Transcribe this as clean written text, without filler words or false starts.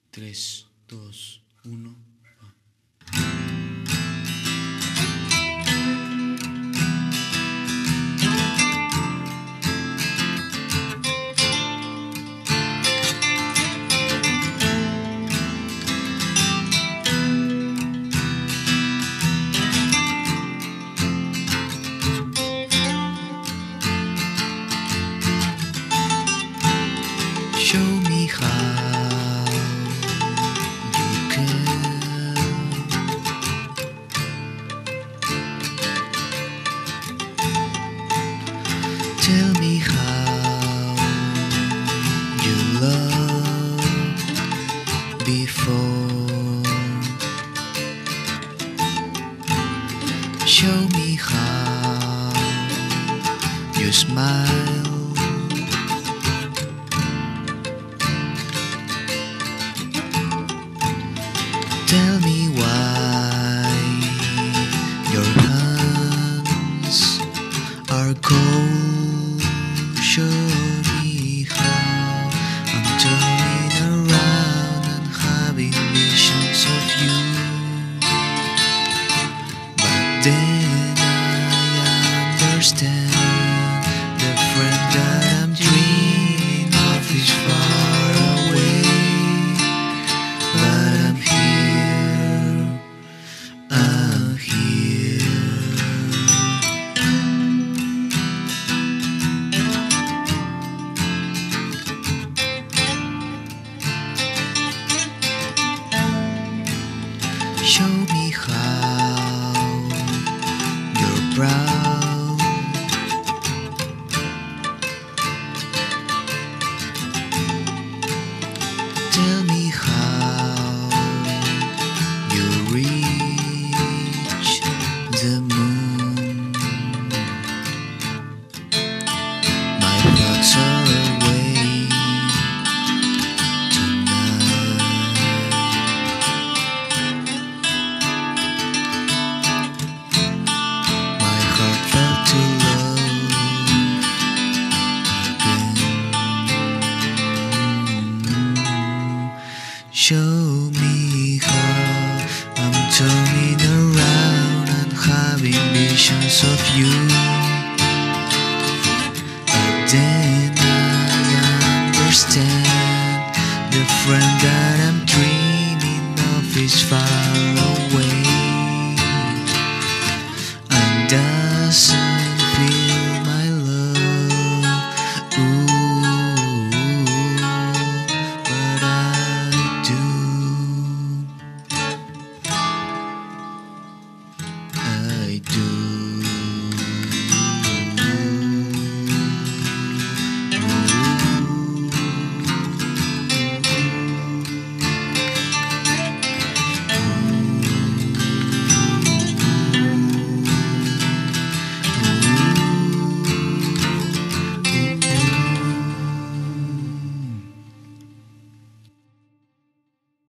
3, 2, 1. Show me how you care. Tell me how you loved before. Show me how you smile. Tell me why your hands are cold. Show me how I'm turning around and having visions of you. But then I understand the friend that I'm dreaming of is far away. But I'm here. I'm here. Show me how you're proud. Tell me how you reach the moon. My thoughts are away tonight. My heart felt to love again. Show me how I'm turning around and having visions of you. But then I understand the friend that I'm dreaming of is far away.